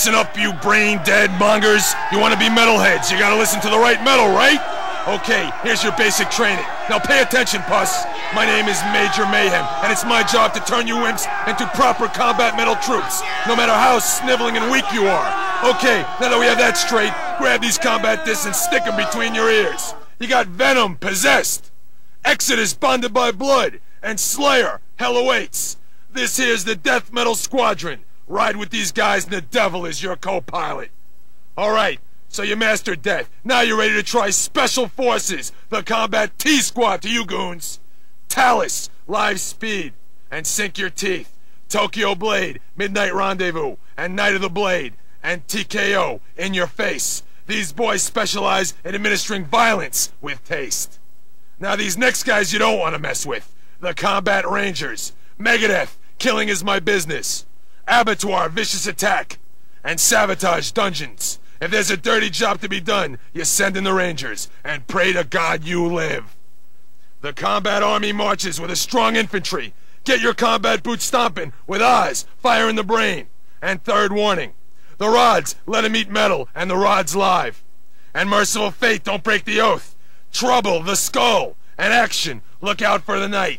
Listen up, you brain-dead mongers. You want to be metalheads, you gotta listen to the right metal, right? Okay, here's your basic training. Now pay attention, puss. My name is Major Mayhem, and it's my job to turn you imps into proper combat metal troops, no matter how sniveling and weak you are. Okay, now that we have that straight, grab these combat discs and stick them between your ears. You got Venom, Possessed, Exodus, Bonded by Blood, and Slayer, Hell Awaits. This here's the Death Metal Squadron. Ride with these guys and the devil is your co-pilot. Alright, so you mastered death. Now you're ready to try Special Forces, the Combat T-Squad to you goons. Talus, Live Speed, and Sink Your Teeth. Tokyo Blade, Midnight Rendezvous, and Night of the Blade, and TKO, In Your Face. These boys specialize in administering violence with taste. Now these next guys you don't want to mess with. The Combat Rangers. Megadeth, Killing Is My Business. Abattoir, Vicious Attack, and Sabotage Dungeons. If there's a dirty job to be done, you send in the Rangers, and pray to God you live. The Combat Army marches with a strong infantry. Get your combat boots stomping with Oz, Fire in the Brain, and Third Warning. The Rods, Let 'Em Eat Metal, and the Rods Live. And Merciful Fate, Don't Break the Oath. Trouble, The Skull, and Action, Look Out for the Night.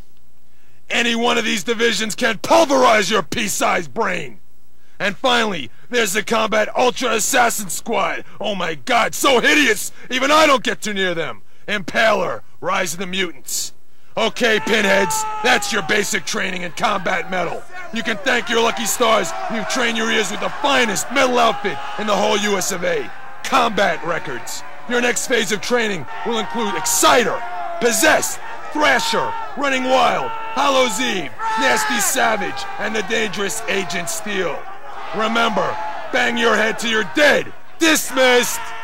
Any one of these divisions can pulverize your pea-sized brain. And finally, there's the Combat Ultra Assassin Squad. Oh my god, so hideous, even I don't get too near them. Impaler, Rise of the Mutants. Okay, pinheads, that's your basic training in combat metal. You can thank your lucky stars you've trained your ears with the finest metal outfit in the whole US of A. Combat Records. Your next phase of training will include Exciter, Possessed, Thrasher, Running Wild, Hollow's Eve, Nasty Savage, and the dangerous Agent Steel. Remember, bang your head till you're dead. Dismissed!